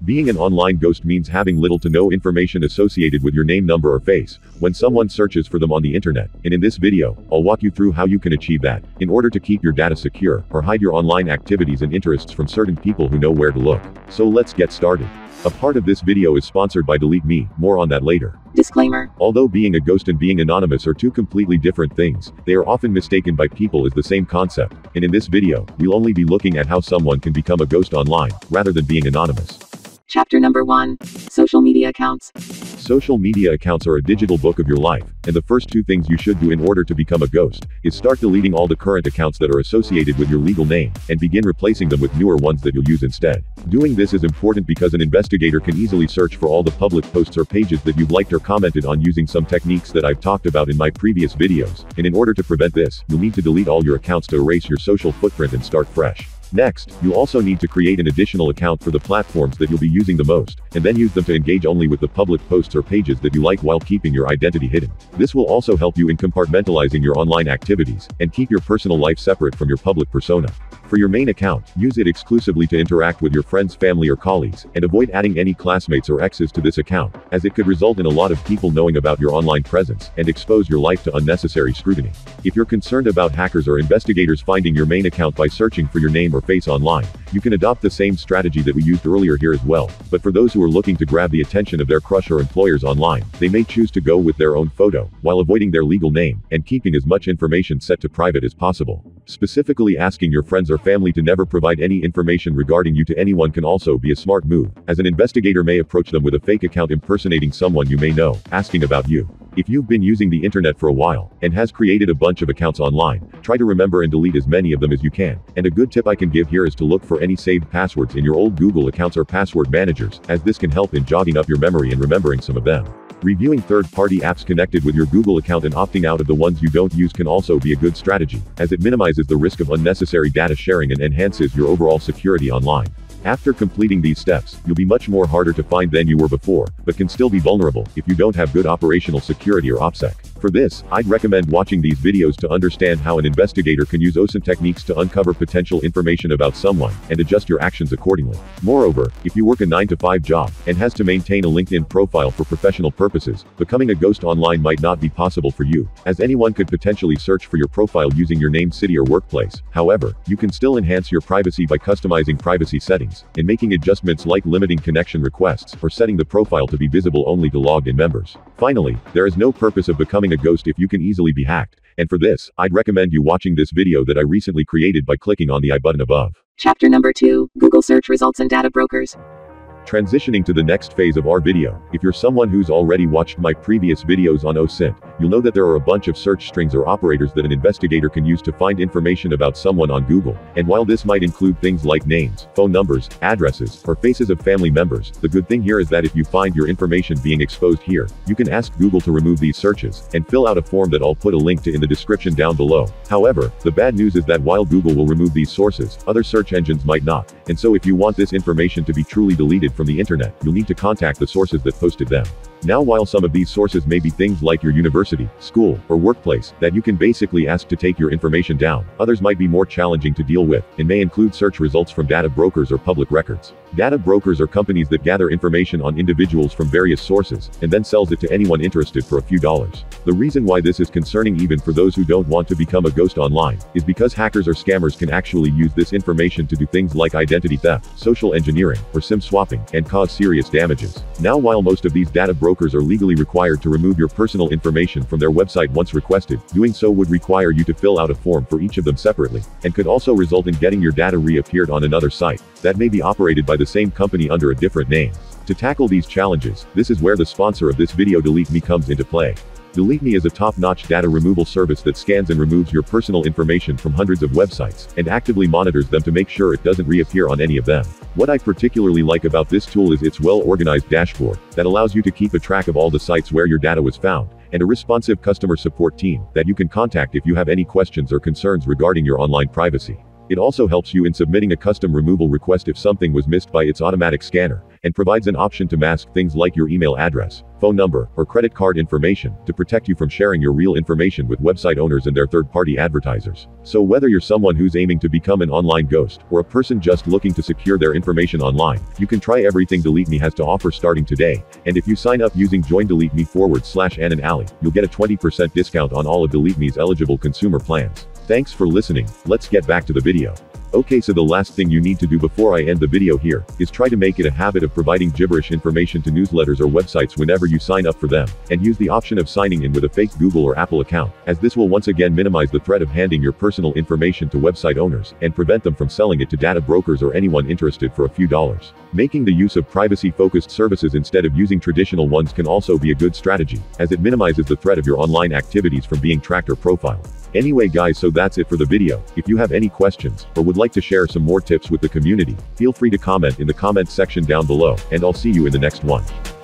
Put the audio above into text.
Being an online ghost means having little to no information associated with your name, number, or face when someone searches for them on the internet. And in this video, I'll walk you through how you can achieve that in order to keep your data secure or hide your online activities and interests from certain people who know where to look. So let's get started. A part of this video is sponsored by Delete Me, more on that later. Disclaimer. Although being a ghost and being anonymous are two completely different things, they are often mistaken by people as the same concept. And in this video, we'll only be looking at how someone can become a ghost online, rather than being anonymous. Chapter number 1. Social media accounts. Social media accounts are a digital book of your life, and the first two things you should do in order to become a ghost is start deleting all the current accounts that are associated with your legal name, and begin replacing them with newer ones that you'll use instead. Doing this is important because an investigator can easily search for all the public posts or pages that you've liked or commented on using some techniques that I've talked about in my previous videos, and in order to prevent this, you'll need to delete all your accounts to erase your social footprint and start fresh. Next, you'll also need to create an additional account for the platforms that you'll be using the most, and then use them to engage only with the public posts or pages that you like while keeping your identity hidden. This will also help you in compartmentalizing your online activities, and keep your personal life separate from your public persona. For your main account, use it exclusively to interact with your friends, family, or colleagues, and avoid adding any classmates or exes to this account, as it could result in a lot of people knowing about your online presence, and expose your life to unnecessary scrutiny. If you're concerned about hackers or investigators finding your main account by searching for your name or face online, you can adopt the same strategy that we used earlier here as well. But for those who are looking to grab the attention of their crush or employers online, they may choose to go with their own photo, while avoiding their legal name, and keeping as much information set to private as possible. Specifically asking your friends or family to never provide any information regarding you to anyone can also be a smart move, as an investigator may approach them with a fake account impersonating someone you may know, asking about you. If you've been using the internet for a while, and has created a bunch of accounts online, try to remember and delete as many of them as you can. And a good tip I can give here is to look for any saved passwords in your old Google accounts or password managers, as this can help in jogging up your memory and remembering some of them. Reviewing third-party apps connected with your Google account and opting out of the ones you don't use can also be a good strategy, as it minimizes the risk of unnecessary data sharing and enhances your overall security online. After completing these steps, you'll be much more harder to find than you were before, but can still be vulnerable if you don't have good operational security or OPSEC. For this, I'd recommend watching these videos to understand how an investigator can use OSINT techniques to uncover potential information about someone, and adjust your actions accordingly. Moreover, if you work a 9-to-5 job, and has to maintain a LinkedIn profile for professional purposes, becoming a ghost online might not be possible for you, as anyone could potentially search for your profile using your name, city, or workplace. However, you can still enhance your privacy by customizing privacy settings, and making adjustments like limiting connection requests, or setting the profile to be visible only to logged-in members. Finally, there is no purpose of becoming a ghost if you can easily be hacked, and for this, I'd recommend you watching this video that I recently created by clicking on the I button above. Chapter number 2. Google search results and data brokers. Transitioning to the next phase of our video, if you're someone who's already watched my previous videos on OSINT, you'll know that there are a bunch of search strings or operators that an investigator can use to find information about someone on Google. And while this might include things like names, phone numbers, addresses, or faces of family members, the good thing here is that if you find your information being exposed here, you can ask Google to remove these searches, and fill out a form that I'll put a link to in the description down below. However, the bad news is that while Google will remove these sources, other search engines might not. And so if you want this information to be truly deleted from the internet, you'll need to contact the sources that posted them. Now, while some of these sources may be things like your university, school, or workplace, that you can basically ask to take your information down, others might be more challenging to deal with, and may include search results from data brokers or public records. Data brokers are companies that gather information on individuals from various sources, and then sells it to anyone interested for a few dollars. The reason why this is concerning even for those who don't want to become a ghost online, is because hackers or scammers can actually use this information to do things like identity theft, social engineering, or SIM swapping, and cause serious damages. Now, while most of these data brokers are legally required to remove your personal information from their website once requested, doing so would require you to fill out a form for each of them separately, and could also result in getting your data reappeared on another site, that may be operated by the same company under a different name. To tackle these challenges, this is where the sponsor of this video, Delete Me, comes into play. Delete Me is a top-notch data removal service that scans and removes your personal information from hundreds of websites, and actively monitors them to make sure it doesn't reappear on any of them. What I particularly like about this tool is its well-organized dashboard, that allows you to keep a track of all the sites where your data was found, and a responsive customer support team that you can contact if you have any questions or concerns regarding your online privacy. It also helps you in submitting a custom removal request if something was missed by its automatic scanner, and provides an option to mask things like your email address, phone number, or credit card information, to protect you from sharing your real information with website owners and their third-party advertisers. So whether you're someone who's aiming to become an online ghost, or a person just looking to secure their information online, you can try everything Delete Me has to offer starting today, and if you sign up using joindeleteme.com/Ann and Ali, you'll get a 20% discount on all of Delete Me's eligible consumer plans. Thanks for listening. Let's get back to the video. Okay, so the last thing you need to do before I end the video here, is try to make it a habit of providing gibberish information to newsletters or websites whenever you sign up for them, and use the option of signing in with a fake Google or Apple account, as this will once again minimize the threat of handing your personal information to website owners, and prevent them from selling it to data brokers or anyone interested for a few dollars. Making the use of privacy-focused services instead of using traditional ones can also be a good strategy, as it minimizes the threat of your online activities from being tracked or profiled. Anyway guys, so that's it for the video. If you have any questions, or would like to share some more tips with the community, feel free to comment in the comments section down below, and I'll see you in the next one.